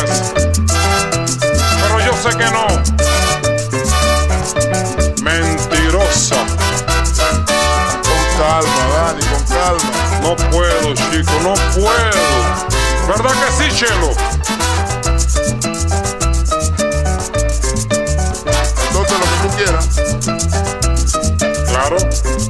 querías, pero yo sé que no. Mentirosa. Con calma, Dani, con calma. No puedo, chico, no puedo. ¿Verdad que sí, Chelo? Entonces lo que tú quieras. Claro.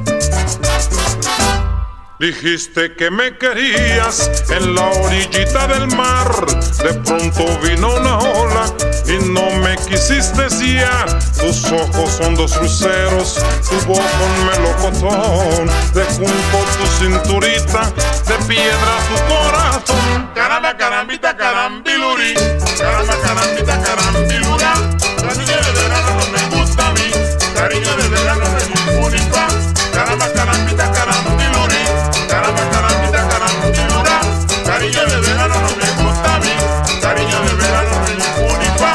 Dijiste que me querías en la orillita del mar. De pronto vino una ola y no me quisiste ya. Tus ojos son dos luceros, tu voz un melocotón. De junco tu cinturita, de piedra tu corazón. Caramba, carambita, carambiluri. Caramba, carambita, carambilura. Cariño de verano no me gusta a mí. Cariño de verano no es ningún impa. Caramba, carambita, carambiluri. Caramba, carambita, carambilura. Cariño de verano no me gusta a mí. Cariño de verano no es ningún impa.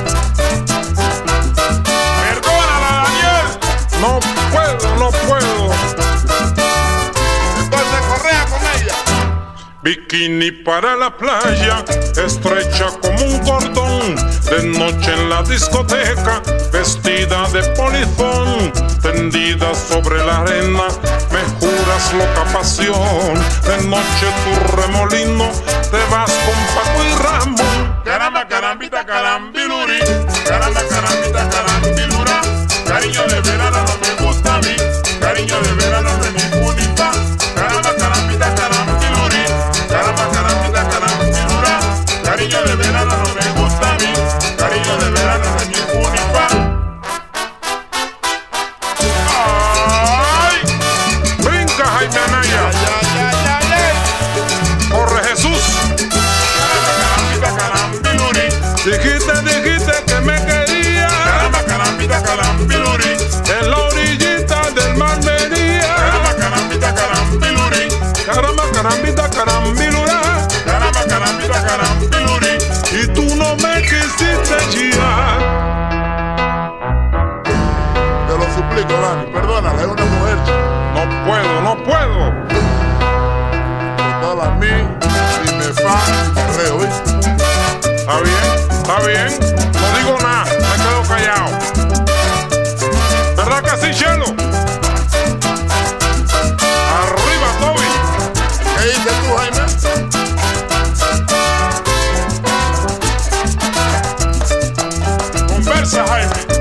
Perdónala, Daniel. No puedo, no puedo. Entonces correa con ella. Bikini para la playa, estrecha como un cordón. De noche en la discoteca, vestida de polizón. Tendida sobre la arena, me juras loca pasión. De noche tu remolino, te vas con Paco y Ramón. Caramba, carambita, carambiluri. Caramba, carambita, carambilura. Cariño de verano no me gusta a mí. Cariño de verano no es ningún impa. Caramba, carambita, carambiluri. Caramba, carambita, carambilura. Cariño de verano no me gusta a mí. Cariño de verano no es ningún impa. ¡Ay! Brinca, Jaime Anaya. Corre, Jesús. Caramba, carambita, carambiluri. Dijiste que me querías. Caramba, carambita, carambiluri. En la orillita del mar venía. Caramba, carambita, carambiluri. Caramba, carambita, carambilura. Caramba, carambita, carambiluri. Y tú no me quisiste ya. Te lo suplico, Dani, perdónala, es una mujer. No puedo, no puedo. Total a mí, si me fa, me reo, ¿viste? Está bien, está bien. No digo nada, me quedo callado. ¿Verdad que sí, Chelo? Arriba, Toby. ¿Qué dices tú, Jaime? Conversa, Jaime.